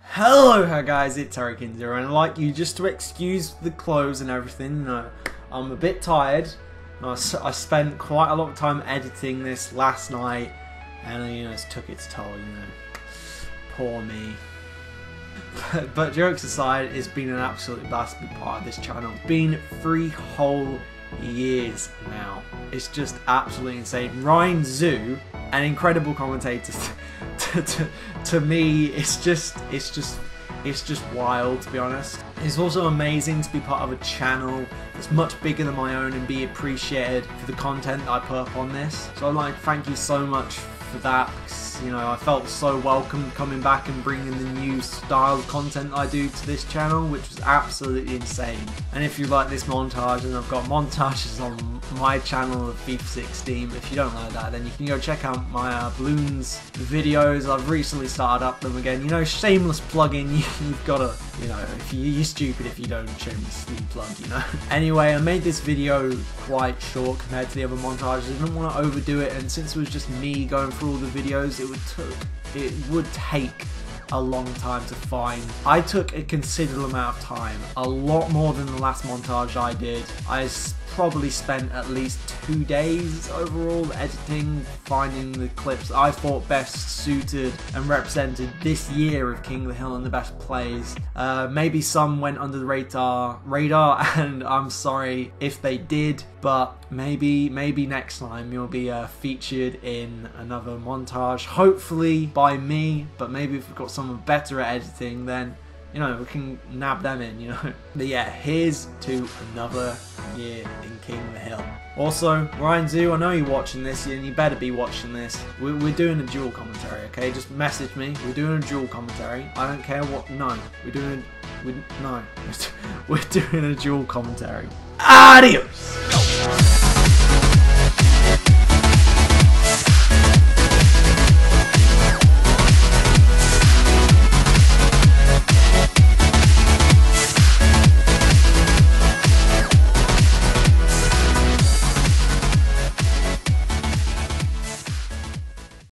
Hello guys, it's Harrykins here, and I'd like you just to excuse the clothes and everything. I'm a bit tired. I spent quite a lot of time editing this last night, and it's took its toll. Poor me. But jokes aside, it's been an absolute blast to be part of this channel. It's been 3 whole years now. It's just absolutely insane. Ryan Zoo, an incredible commentator. To me, it's just wild, to be honest. It's also amazing to be part of a channel that's much bigger than my own and be appreciated for the content that I put up on this. So I'd like to thank you so much for that, because I felt so welcome coming back and bringing the new style of content I do to this channel, which was absolutely insane. And if you like this montage, and I've got montages on my channel of FIFA 16, if you don't like that, then you can go check out my Bloons videos. I've recently started up them again. Shameless plug-in. You've got to, if you're stupid if you don't shamelessly plug, Anyway, I made this video quite short compared to the other montages. I didn't want to overdo it, and since it was just me going through all the videos, it would take a long time to find. I took a considerable amount of time, a lot more than the last montage I did. I probably spent at least 2 days overall editing, finding the clips I thought best suited and represented this year of King of the Hill and the best plays. Maybe some went under the radar, and I'm sorry if they did, but maybe next time you'll be featured in another montage, hopefully by me, but maybe if we've got someone better at editing, then we can nab them in, But yeah, here's to another year in King of the Hill. Also, Ryan Zoo, I know you're watching this, and you better be watching this. We're doing a dual commentary, okay? Just message me. We're doing a dual commentary. I don't care what. No, we're doing a dual commentary. Adios.